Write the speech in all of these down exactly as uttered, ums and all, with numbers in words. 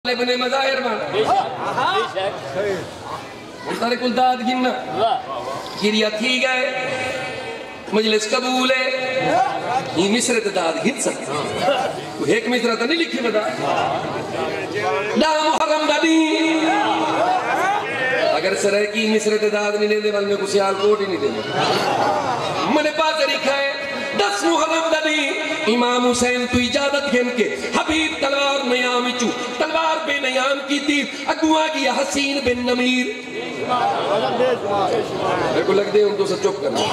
बने मज़ाहिर में सारे कुल दाद गिनना गिरिया थी गए मजलिस कबूल है ये मिस्र ते दाद गिन सकते एक मिस्र तो नहीं लिखी बता ना मुहर्रम दादी अगर सरे की मिस्र ते दाद नहीं लेने वाले को सियालकोट ही नहीं देने मैंने पास लिखा है दस मुहर्रम दादी इमाम हुसैन तू इजाजत घेन के हबीब तलवार नयाम चू तलवार बेनयाम की थी अगुआ की हसीन बिन नमीर मेरे को लगते उनको से चुप करना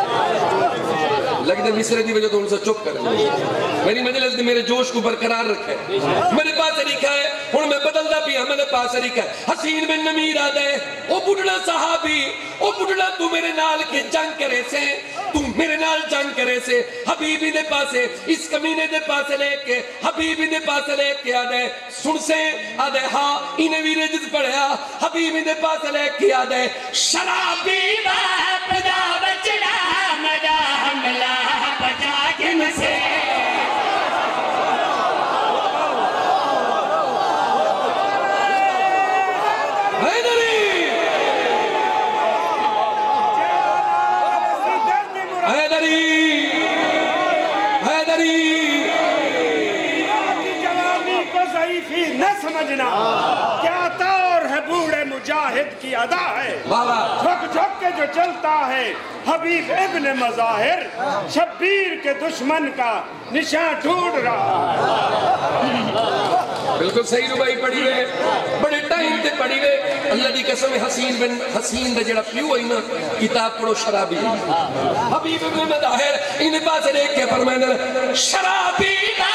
लगते मिस्र की वजह तो उनसे चुप करना मेरी मजलिस ने मेरे जोश को बरकरार रखा है मेरे पास तरीका है हुन मैं बदलता भी हाँ मेरे पास तरीका है हसीन बिन नमीर आ जाए ओ बुढ़ा साहबी ओ बुढ़ा तू मेरे नाल के जंग करे से तू मेरे नाल जंग करे से हबीबी दे पासे इस कमीने दे पासे लेके हबीबी दे पासे लेके आ जाए सुन से आ जाए हाँ इन्हें भी रजत पढ़या हबीबी दे पासे लेके आ जाए शराबी बाप दा बचड़ा मजा हमला बचा के नसे समझना क्या तौर है बूढ़े मुजाहिद की अदा है झुक झुक के जो चलता है हबीब इब्न मज़ाहिर शब्बीर के दुश्मन का निशान ढूंढ रहा बिल्कुल सही रुबाई पढ़ी वे बड़े टाइम ते पढ़ी वे अल्लाह दी कसम हसीन बिन हसीन दा जेड़ा प्यू है ना किताब पढ़ो शराबी हबीब इब्न मज़ाहिर इन पास देख के फरमाने शराबी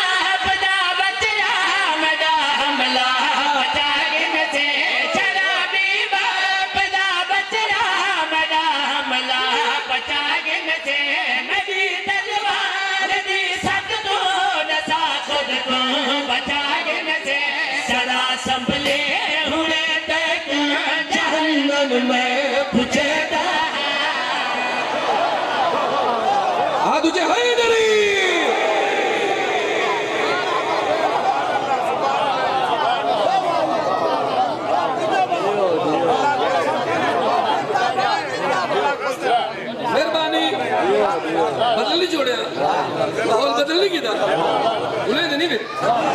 बदल नहीं छोड़े और बदल नहीं किया उन्हें नहीं फिर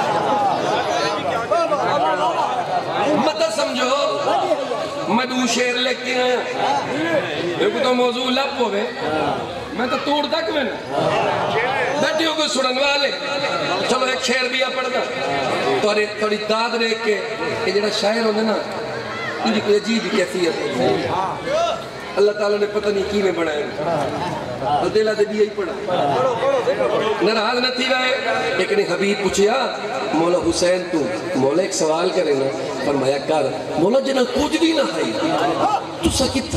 मत समझो मैं दू शेर लेके आया देखो तो मौजू लब हो गए मैं तो तोड़ तक मैं बैठी हो कोई सुनने वाले चलो एक शेर भी आ पढ़ना थोड़ी थोड़ी दाद देख के ये जरा शायर होंगे ना इनकी कोई अजीब कैफियत अल्लाह ताला ने पता नहीं की में बनाया दिला दे दिया ही पड़ा नाराज न थी रहे एक ने हबीब पूछया मौला हुसैन तू मौला एक सवाल करे ना फरमाया कर मौला जना कुछ भी ना है तुसा कित्था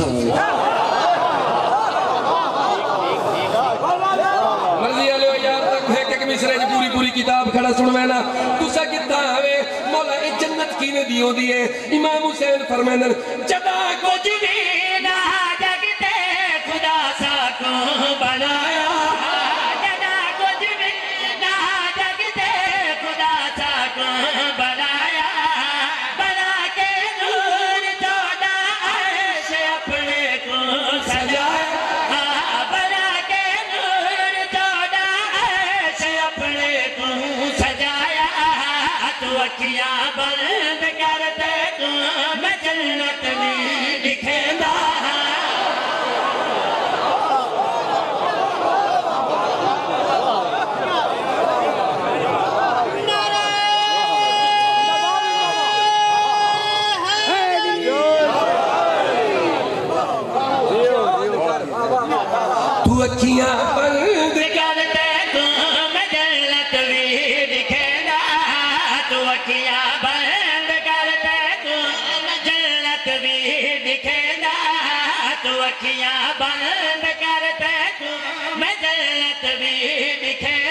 मर्जी आले यार तक है कि मिसरे की पूरी पूरी किताब खड़ा सुनवाना तुसा कित्था है मौला ए जन्नत कीने दियो दिए इमाम हुसैन फरमांदे जदा कुछ भी ना जगते खुदा सा को बनाया जदा कुछ भी ना जगते खुदा सा को बनाया बना के नूर चौदह अर्श अपने को सजाया बना के नूर चौदह अर्श अपने को सजाया तू अखियां बंद कर दे तू मैं जन्नत में दिखेगा तू अखियां बंद कर दे तू मैं जन्नत में दिखेगा तू अखियां बंद कर दे तू मैं जन्नत में दिखेगा तू अखियां बंद कर दे तू मैं जन्नत में दिखेगा